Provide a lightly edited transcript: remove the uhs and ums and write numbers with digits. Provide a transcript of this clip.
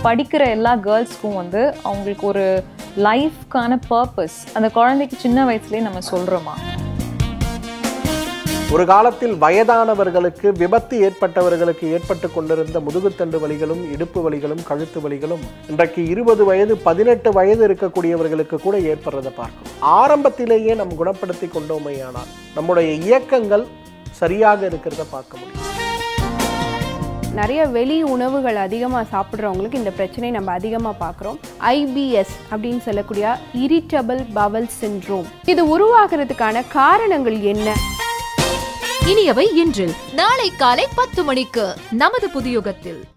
படிக்கிற எல்லா கேர்ள்ஸ்க்கும் வந்து அவங்களுக்கு ஒரு லைஃப்க்கான பர்பஸ் அந்த குழந்தைக்கு சின்ன வயசுலேயே நம்ம சொல்கிறோமா? ஒரு காலத்தில் வயதானவர்களுக்கு விபத்து ஏற்பட்டவர்களுக்கு ஏற்பட்டு கொண்டிருந்த முதுகுத்தண்டு வலிகளும் இடுப்பு வலிகளும் கழுத்து வலிகளும் இன்றைக்கு 20 வயது 18 வயது இருக்கக்கூடியவர்களுக்கு கூட ஏற்படுறதை பார்க்கணும். ஆரம்பத்திலேயே நம்ம குணப்படுத்தி கொண்டோமையானால் நம்முடைய இயக்கங்கள் சரியாக இருக்கிறத பார்க்க முடியும். நிறைய வெளி உணவுகள் அதிகமாக சாப்பிட்றவங்களுக்கு இந்த பிரச்சனை நம்ம அதிகமாக பார்க்குறோம். IBS அப்படின்னு சொல்லக்கூடிய இரிட்டபிள் பவல் சிண்ட்ரோம், இது உருவாகிறதுக்கான காரணங்கள் என்ன? இனியவை இன்றில் நாளை காலை 10 மணிக்கு நமது புதுயுகத்தில்.